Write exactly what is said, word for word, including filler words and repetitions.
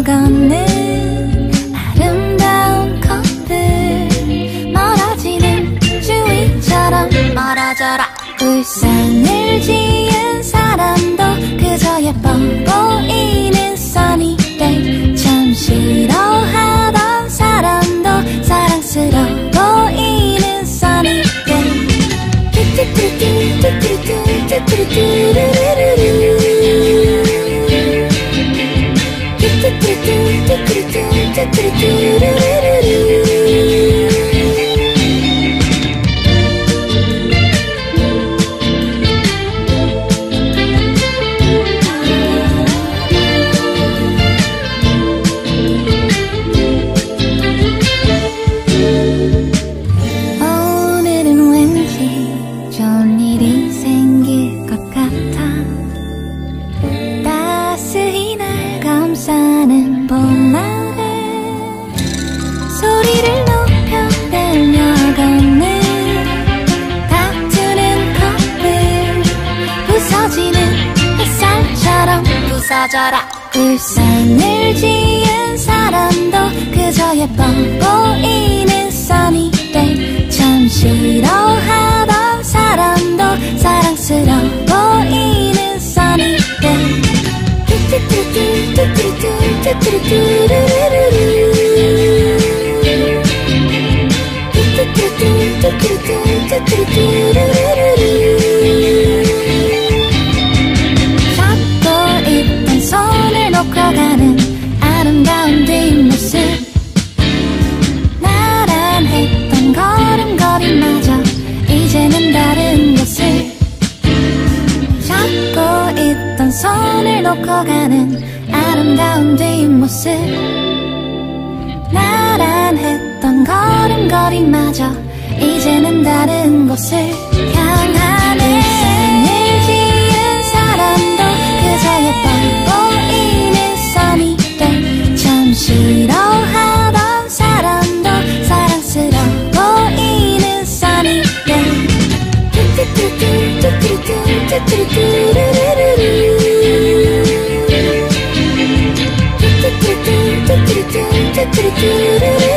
걷는 아름다운 커플, 멀어지는 주위처럼 멀어져라. 울상을 지은 사람도 그저 예뻐 보이는 써니데이, 참 싫어하던 사람도 사랑스러워 보이는 써니데이. 뚜뚜뚜뚜 뚜뚜뚜 뚜뚜뚜루루루루 뚜뚜뚜뚜 뚜뚜뚜 뚜뚜뚜루루루루. 사는 봄날에 소리를 높여 들며 걷는 다투는 커플, 부서지는 햇살처럼 부서져라. 울상을 지은 사람도 그저 예뻐 보이는 써니데이, 참 싫어하던 사람도 사랑스러워 보이는 써니데이. 뚜뚜뚜뚜 뚜뚜뚜 뚜뚜뚜루루루루 뚜뚜뚜뚜 뚜뚜뚜 뚜뚜뚜루루루. 잡고 있던 손을 놓고 가는 아름다운 뒷모습, 나란했던 걸음걸이마저 이제는 다른 곳을. 잡고 있던 손을 놓고 가는 아름다운 뒷모습, 나란했던 걸음걸이마저 이제는 다른 곳을 향하네. 울상을 지은 사람도 그저 예뻐 보이는 써니데이, 참 싫어하던 사람도 사랑스러워 보이는 써니데이. 뚜뚜뚜뚜 뚜뚜뚜 뚜뚜뚜루루루루 뚜뚜뚜뚜 뚜뚜뚜 뚜뚜뚜루루루.